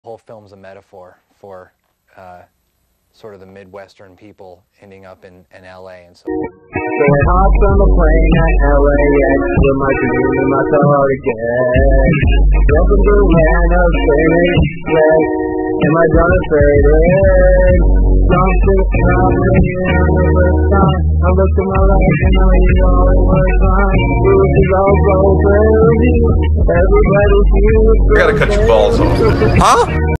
whole film's a metaphor for sort of the Midwestern people ending up in LA, and so. So I hopped on the plane at LAX with my dream and my thought again. Welcome to the land of Phoenix, yes, and my daughter faded. Something happening in the first time. I looked at my life and I knew all it was fine. It was all so crazy. Everybody feels so. I gotta cut your balls off. Huh?